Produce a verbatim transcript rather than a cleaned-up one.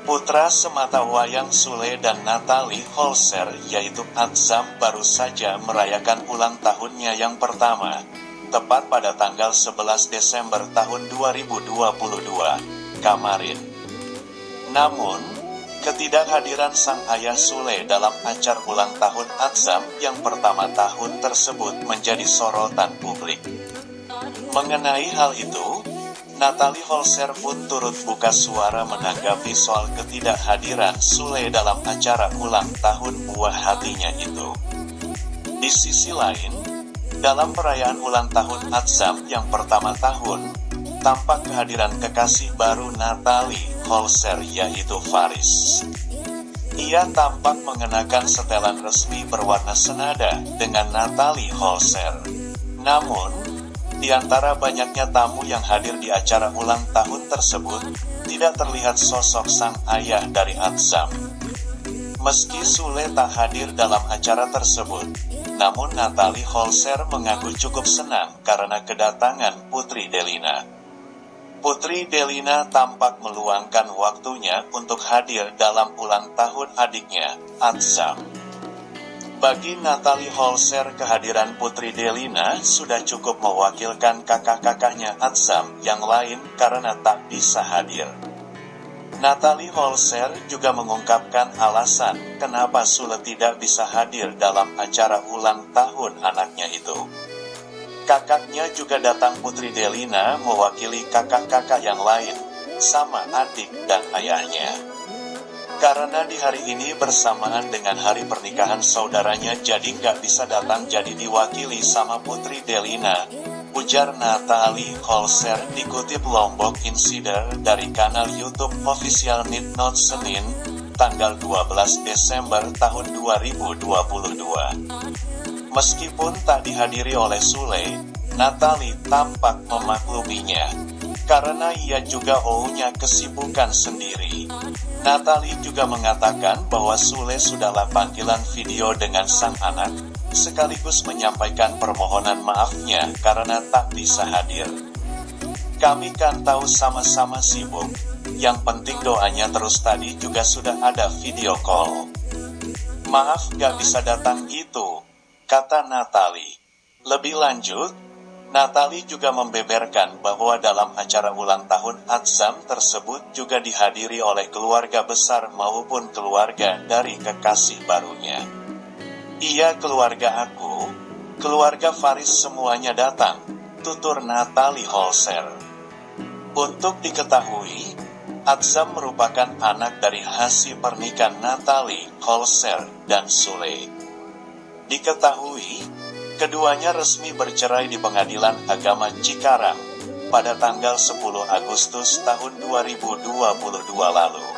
Putra sematawayang Sule dan Natalie Holzer yaitu Atzam baru saja merayakan ulang tahunnya yang pertama, tepat pada tanggal sebelas Desember tahun dua ribu dua puluh dua, kemarin. Namun, ketidakhadiran sang ayah Sule dalam acara ulang tahun Atzam yang pertama tahun tersebut menjadi sorotan publik. Mengenai hal itu, Natalie Holzer pun turut buka suara menanggapi soal ketidakhadiran Sule dalam acara ulang tahun buah hatinya itu. Di sisi lain, dalam perayaan ulang tahun Atzam yang pertama tahun, tampak kehadiran kekasih baru Natalie Holzer yaitu Faris. Ia tampak mengenakan setelan resmi berwarna senada dengan Natalie Holzer. Namun, di antara banyaknya tamu yang hadir di acara ulang tahun tersebut, tidak terlihat sosok sang ayah dari Atzam. Meski Sule tak hadir dalam acara tersebut, namun Natalie Holzer mengaku cukup senang karena kedatangan Putri Delina. Putri Delina tampak meluangkan waktunya untuk hadir dalam ulang tahun adiknya, Atzam. Bagi Natalie Holzer, kehadiran Putri Delina sudah cukup mewakilkan kakak-kakaknya Atzam yang lain karena tak bisa hadir. Natalie Holzer juga mengungkapkan alasan kenapa Sule tidak bisa hadir dalam acara ulang tahun anaknya itu. Kakaknya juga datang. Putri Delina mewakili kakak-kakak yang lain, sama adik dan ayahnya. Karena di hari ini bersamaan dengan hari pernikahan saudaranya jadi nggak bisa datang, jadi diwakili sama Putri Delina, ujar Natalie Holzer dikutip Lombok Insider dari kanal YouTube Official Midnight Senin, tanggal dua belas Desember tahun dua ribu dua puluh dua. Meskipun tak dihadiri oleh Sule, Natalie tampak memakluminya, karena ia juga punya kesibukan sendiri. Natalie juga mengatakan bahwa Sule sudahlah panggilan video dengan sang anak, sekaligus menyampaikan permohonan maafnya karena tak bisa hadir. Kami kan tahu sama-sama sibuk, yang penting doanya terus. Tadi juga sudah ada video call. Maaf gak bisa datang gitu, kata Natalie. Lebih lanjut, Natalie juga membeberkan bahwa dalam acara ulang tahun Atzam tersebut juga dihadiri oleh keluarga besar maupun keluarga dari kekasih barunya. Iya, keluarga aku, keluarga Faris semuanya datang, tutur Natalie Holzer. Untuk diketahui, Atzam merupakan anak dari hasil pernikahan Natalie Holzer dan Sule. Diketahui, keduanya resmi bercerai di Pengadilan Agama Cikarang pada tanggal sepuluh Agustus tahun dua ribu dua puluh dua lalu.